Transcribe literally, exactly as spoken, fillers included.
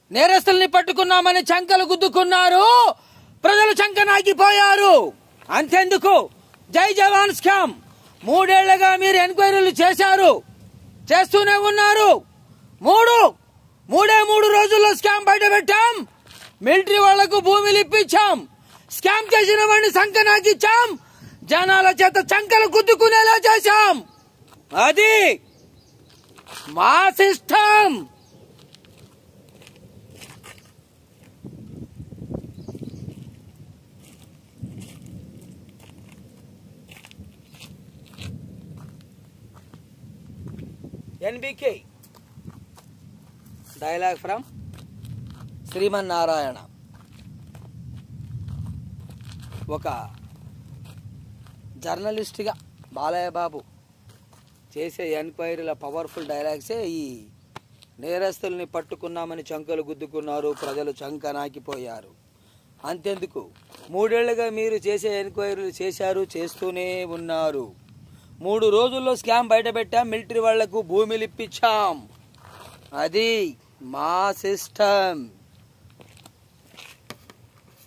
నేరస్తుల్ని పట్టుకున్నామని చంకలు గుద్దుకున్నారు, ప్రజలు చంకనాగిపోయారు. అంతెందుకు, జై జవాన్ స్కామ్ మూడేళ్లుగా మీరు ఎంక్వైరీలు చేశారు, చేస్తూనే ఉన్నారు. మూడు మూడే మూడు రోజుల్లో స్కామ్ బయట పెట్టాం. మిలిటరీ వాళ్లకు భూమిలు ఇప్పించాం, స్కామ్ చేసిన వాడిని సంకనాగిచ్చాం, జనాల చేత చంకలు గుద్దుకునేలా చేశాం. అది మా system. NBK dialogue from Srimannarayana. ఒక జర్నలిస్ట్గా బాలయ్య బాబు చేసే ఎంక్వైరీల పవర్ఫుల్ డైలాగ్సే ఈ నేరస్తుల్ని పట్టుకున్నామని చంకలు గుద్దుకున్నారు, ప్రజలు చంకనాకిపోయారు. అంతెందుకు, మూడేళ్లుగా మీరు చేసే ఎంక్వైరీలు చేశారు, చేస్తూనే ఉన్నారు. మూడు రోజుల్లో స్కామ్ బయట పెట్టాం, మిలిటరీ వాళ్లకు భూమిలు ఇప్పించాం. అది మా సిస్టమ్.